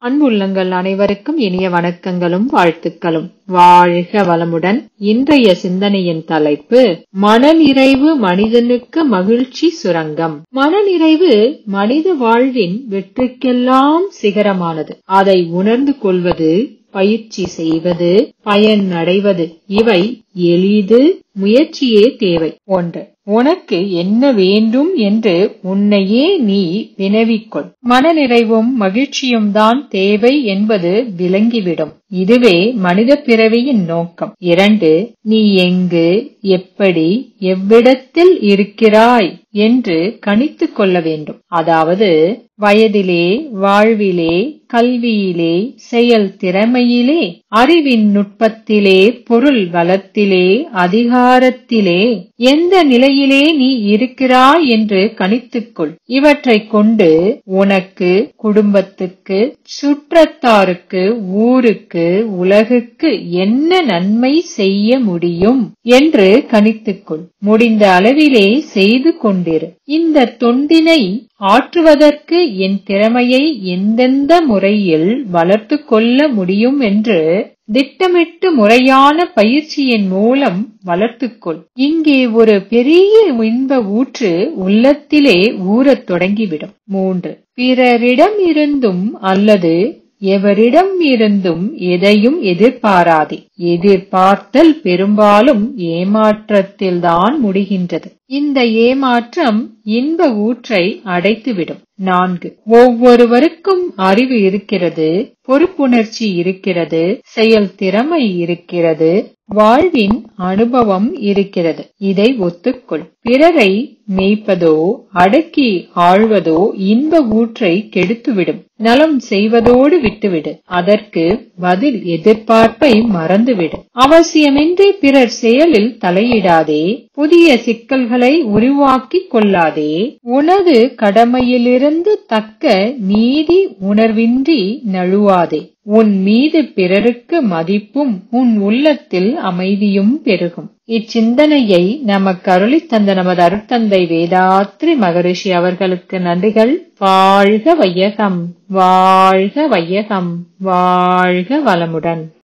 அன்புள்ளங்கள் அனைவருக்கும் இனிய வணக்கங்களும் வாழ்த்துக்களும். வாழ்க வளமுடன். இன்றைய சிந்தனையின் தலைப்பு மனநிறைவு மனிதனுக்கு மகிழ்ச்சி சுரங்கம். மனநிறைவு மனித வாழ்வின் வெற்றிக்கெல்லாம் சிகரமானது. அதை உணர்ந்து கொள்வது, பயிற்சி செய்வது, பயன் அடைவது இவை எளிது, முயற்சியே தேவை. 1. உனக்கு என்ன வேண்டும் என்று உன்னையே நீ வினவிக்கொள். மனநிறைவும் மகிழ்ச்சியும் தான் தேவை என்பது விளங்கிவிடும். இதுவே மனித பிறவியின் நோக்கம். 2. நீ எங்கு, எப்படி, எவ்விடத்தில் இருக்கிறாய் என்று கணித்து கொள்ள வேண்டும். அதாவது வயதிலே, வாழ்விலே, கல்வியிலே, செயல் திறமையிலே, அறிவின் நுட்பத்திலே, பொருள் வளத்திலே, அதிகாரத்திலே, எந்த நிலையிலே நீ இருக்கிறாய் என்று கணித்துக்கொள். இவற்றை கொண்டு உனக்கு, குடும்பத்துக்கு, சுற்றத்தாருக்கு, ஊருக்கு, உலகுக்கு என்ன நன்மை செய்ய முடியும் என்று கணித்துக்கொள். முடிந்த அளவிலே செய்து கொண்டிரு. இந்த தொண்டினை ஆற்றுவதற்கு என் திறமையை எந்தெந்த முறையில் வளர்த்து கொள்ள முடியும் என்று திட்டமிட்டு முறையான பயிற்சியின் மூலம் வளர்த்துக்கொள். இங்கே ஒரு பெரிய இன்ப ஊற்று உள்ளத்திலே ஊறத் தொடங்கிவிடும். 3. பிறரிடம் இருந்தும் அல்லது எவரிடம் இருந்தும் எதையும் எதிர்பாராதே. எதிர்பார்த்தல் பெரும்பாலும் ஏமாற்றத்தில்தான் முடிகின்றது. இந்த ஏமாற்றம் இன்ப ஊற்றை அடைத்துவிடும். 4. ஒவ்வொருவருக்கும் அறிவு இருக்கிறது, பொறுப்புணர்ச்சி இருக்கிறது, செயல் திறமை இருக்கிறது, வாழ்வின் அனுபவம் இருக்கிறது. இதை ஒத்துக்கொள். பிறரை மேய்ப்பதோ அடக்கி ஆழ்வதோ இன்ப ஊற்றை கெடுத்துவிடும். நலம் செய்வதோடு விட்டுவிடு. அதற்கு பதில் எதிர்பார்ப்பை மறந்துவிடு. அவசியமின்றி பிறர் செயலில் தலையிடாதே. புதிய சிக்கல்களை உருவாக்கிக் கொள்ளாதே. உனது கடமையிலிருந்து தக்க நீதி உணர்வின்றி நழுவாதே. உன் மீது பிறருக்கு மதிப்பும் உன் உள்ளத்தில் அமைதியும் பெருகும். இச்சிந்தனையை நமக்கு அருளித் தந்த நமது அருட்தந்தை வேதாத்ரி மகரிஷி அவர்களுக்கு நன்றிகள். வாழ்க வையகம், வாழ்க வையகம், வாழ்க வளமுடன்.